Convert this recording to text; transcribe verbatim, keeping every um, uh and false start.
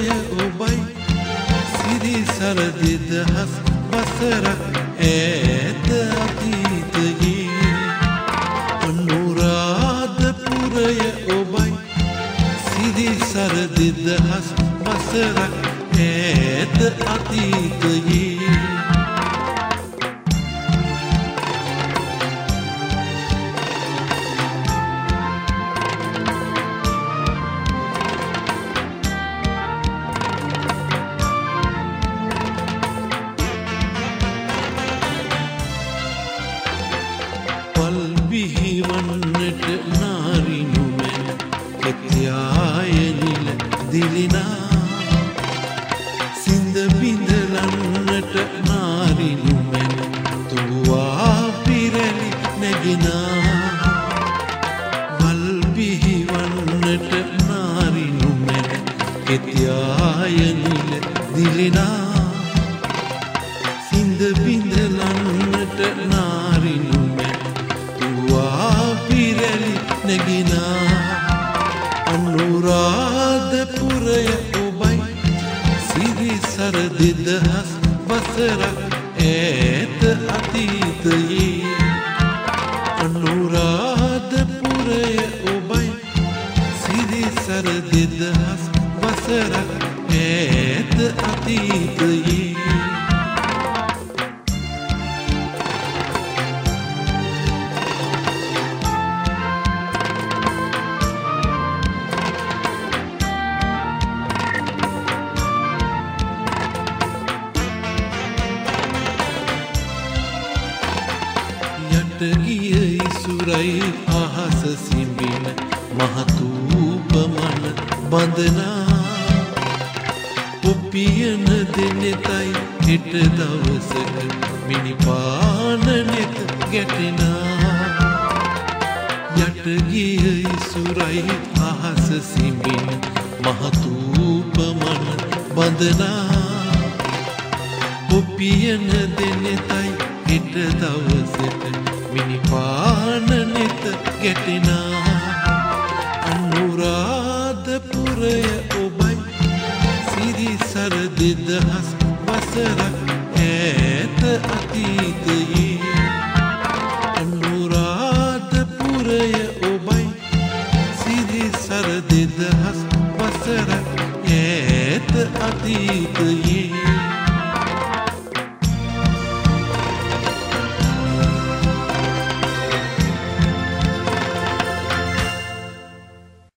පුරය ඔබයි සිරිසර දෙදහස් වසරක් ඈත අතීතයේ අනුරාධපුරය ඔබයි සිරිසර දෙදහස් වසරක් ඈත අතීතයේ විහිවන්නට නාරිනුමැන කෙත්යායනිල දිලිනා සිඳ බිඳලන්නට නාරිනුමැන තුවා පිරැලි නැගිනා වල් විහිවන්නට නාරිනුමැන කෙත්යායනිල දිලිනා සිඳ බිඳලන්නට නාරිනුමැන පිරැලි නැගිනා අනුරාධපුරය ඔබයි සිරිසර දෙදහස් වසරක් ඈත අතීතයේ අනුරාධපුරය ඔබයි සිරිසර දෙදහස් වසරක් ඈත අතීතයේ ගිය ඉසුරයි අහස සිඹින මහතූපමන බඳනා ඔපියන දෙනෙතයි හෙට දවසක මිනිපාන නෙත ගැටෙනා යට ගිය ඉසුරයි අහස සිඹින මහතූපමන බඳනා ඔපියන දෙනෙතයි හෙට දවසක මිනිපාන නෙත ගැටෙනා අනුරාධපුරය ඔබයි සිරිසර දෙදහස් වසරක් ඈත අතීතයේ අනුරාධපුරය ඔබයි සිරිසර දෙදහස් වසරක් ඈත අතීතයේ